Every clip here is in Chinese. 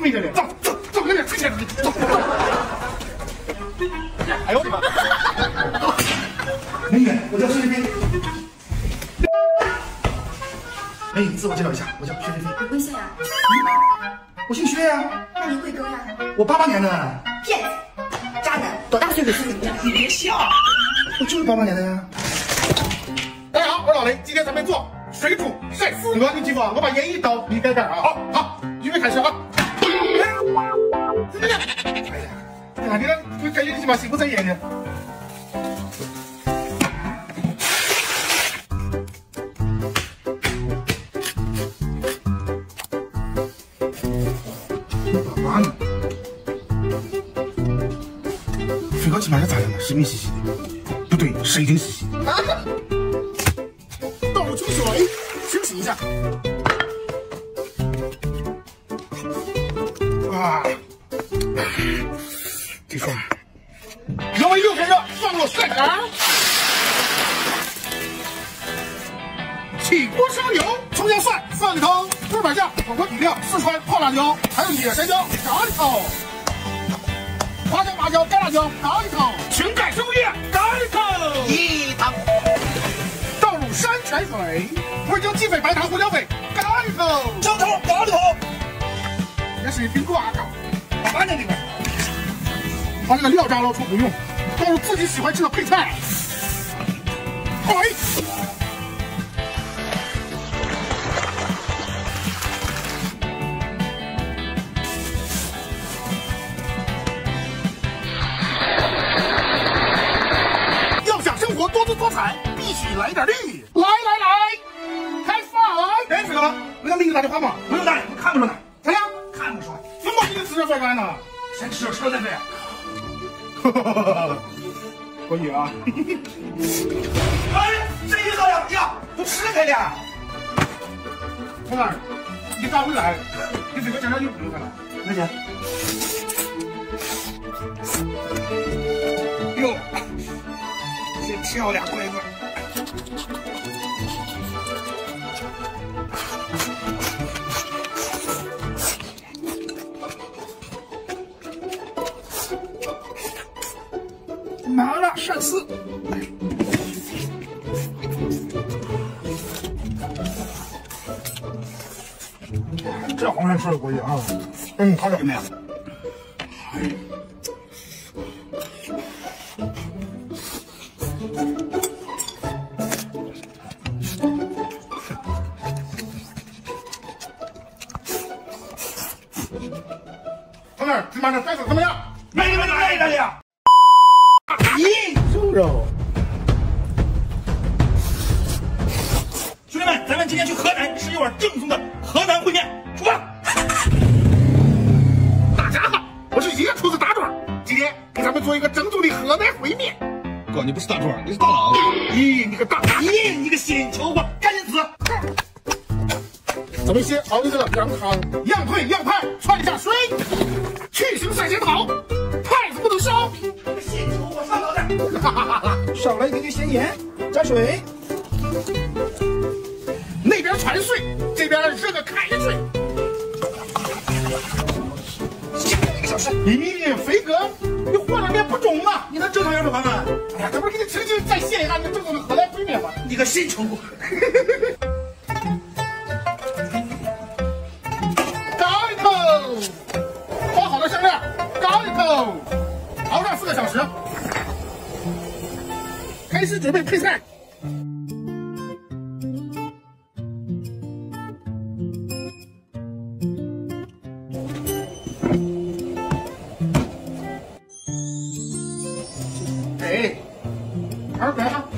没着呢。走，跟着出去。走。哎呦我的妈！美女，我叫薛菲菲。美女，自我介绍一下，我叫薛菲菲。 你贵姓呀？ 我姓薛呀。 那您贵庚呀？ 我88年的。 骗子，渣男，多大岁数是你的？ 你别笑，我就是88年的呀。大家好，我是老雷，今天咱们做水煮晒丝。哥，你记住啊，我把盐一倒，你盖盖啊。好，预备开始啊。怎么样？哎呀，看你这感觉你妈心不在焉呢。干嘛呢？飞哥起码是咋样的？神秘兮兮的？不对，神经兮兮。倒入清水，清洗一下。啊，这爽！油温6分热，放入蒜芽。起锅烧油，葱姜蒜放里头，豆瓣酱、火锅底料、四川泡辣椒，还有野山椒搞里头，花椒、麻椒、干辣椒搞里头，全盖收叶搞里头，一汤。倒入山泉水，味精、鸡粉、白糖、胡椒粉搞里头，生抽搞里头。也是苹果啊，搞完了里边，把这个料渣捞出不用，倒入自己喜欢吃的配菜。哎。多姿多彩，必须来点绿！来，开饭！哎，飞哥，我要给你打电话吗？不用打，我看不出来。咋样？看不出来。怎么给你吃这饭干呢？先吃了再飞。可以啊。哎，这一个呀，呀，都吃开了。红儿，你咋回来？给飞哥讲讲有朋友了。那姐。哟。挑俩筷子，麻辣鳝丝，这黄鳝吃的过瘾啊！好点没有？同志，芝麻的饭色怎么样？美味的呀！咦，猪肉！兄弟们，咱们今天去河南吃一碗正宗的河南烩面，出发！大家好，我是野厨子大壮，今天给咱们做一个正宗的河南烩面。 哥，你不是大壮，你是大佬。 咦，你个大傻！咦，你个新球吧，赶紧死！咱们先熬一个羊汤，样退样派，串一下水，去腥散咸好，派子不能烧。新球我上脑袋，少来一点点咸盐，加水。那边传水，这边热个开水。下1个小时。咦，飞哥，你和了面不中啊？你能正常要什么呢？哎呀，这不是给你重新再现一下你正宗的河南烩面吗？你个新球。包好了香料，搞里头，熬上4个小时。开始准备配菜。哎，2个啊。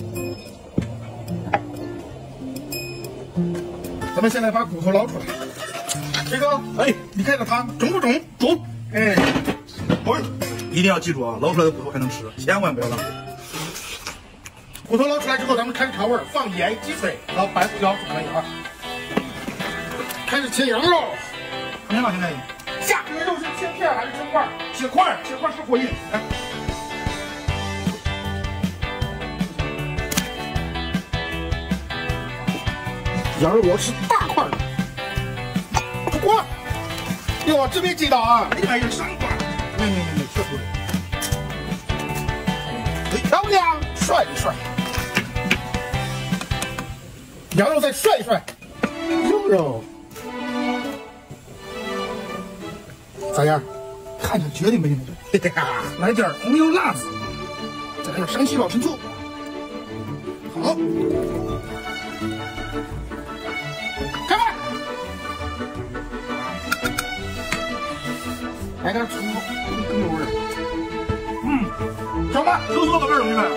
咱们现在把骨头捞出来。飞哥，哎，你看这汤中不中？中。哎，一定要记住啊，捞出来的骨头还能吃，千万不要浪费。骨头捞出来之后，咱们开始调味，放盐、鸡腿，然后白胡椒煮完以后，开始切羊肉。看见吗，现在下这个肉是切片还是切块？切块，切块更过瘾。来，羊肉我要吃大块的。 哟，这边筋道啊！ 里面有伤瓜。 没，确实。漂亮，帅一帅。羊肉再涮一涮，肉肉咋样？看着绝对没那种。来点红油辣子，再来点山西老陈醋。好，开饭。来点醋，更有味儿。小饭， 都说个味儿，兄弟们。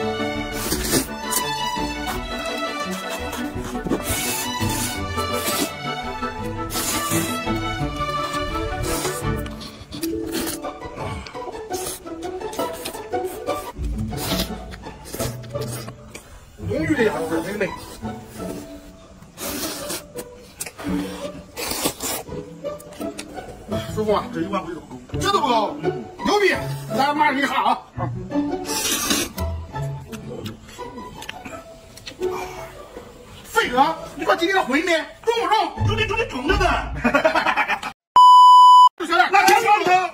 浓郁的羊肉味儿，美美。师傅啊， 这一碗不够， 这都不够，牛逼！来，马上给你哈啊！费哥，你快今天的烩面中不中？ 中着呢。 小点， 那天说的。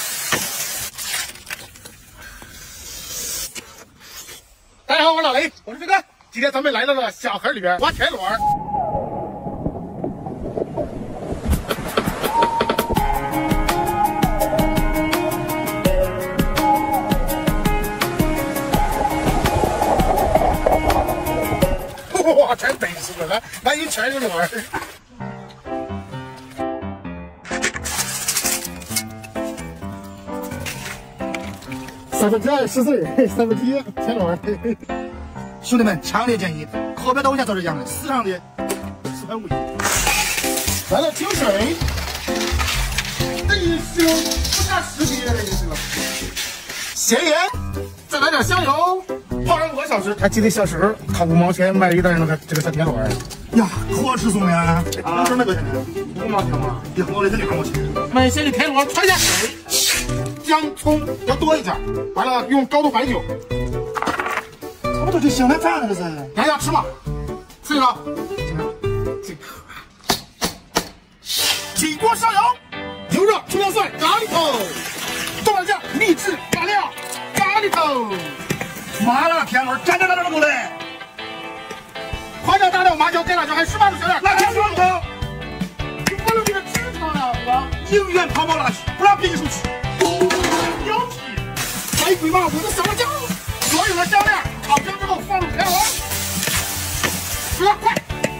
大家好，我是老雷，我是飞哥。今天咱们来到了小河里边挖田螺。哇，真得死了，来一全是螺。2/310岁，1/3田螺。 兄弟们，强烈建议河边都像做这样的市场的4块5一。 来了清水，这一修不差10滴的意思了。咸盐，再来点香油，泡上5个小时。还记得小时候他5毛钱买一袋那个这个小田螺呀，可吃松呀！ 啊，是那个5毛钱吗？ 一盒的是2毛钱。 买些的田螺焯一下水，姜葱要多一点，完了用高度白酒。 差不多就行了，咋了这是？ 大家吃吧，吃一个。起锅烧油，牛肉、葱姜蒜、咖喱头、豆瓣酱、秘制大料、咖喱头、 麻辣田螺，蘸着那过来。 花椒、大料、麻椒、干辣椒，还有18种小料。 那天说的。 我都给他吃上了，我宁愿泡沫拉去，不让别人出去。 牛皮，白鬼嘛，我的小辣椒，所有的香料炒香之后放入田螺。快！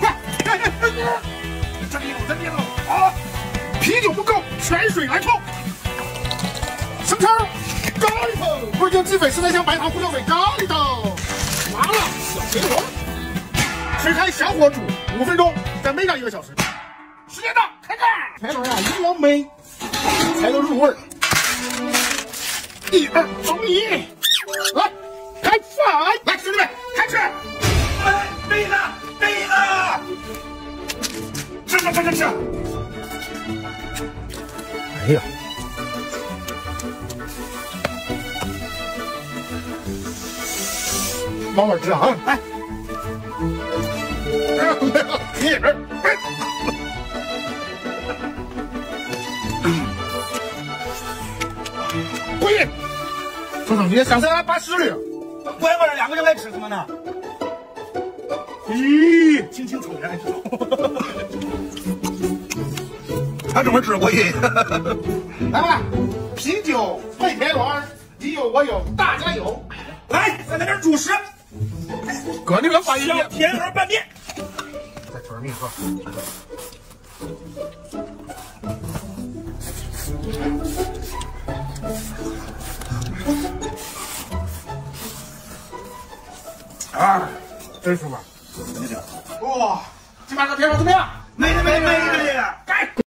真别了啊！啤酒不够，泉水来冲。生抽、咖喱头、味精、鸡粉、十三香、白糖、胡椒水、咖喱豆、麻辣小田螺。吃开小火煮5分钟，再焖上1个小时。时间到，开干！田螺呀，一定要焖才能入味儿。1、2，走你！来，开饭！来，兄弟们，开吃！ 哎，对了！吃！ 哎呀！慢慢吃啊！来，回去，说上去上山把屎了。 我们2个人来吃什么呢？ 咦，轻轻抽烟还知道。 他这么吃过瘾。 来吧，啤酒配田螺，你有我有，大家有。 来，再来点主食。 哥，你个发音。 小田螺拌面。 再吃点米喝。啊，真舒服。哇，今晚这田螺怎么样？ 美的， 干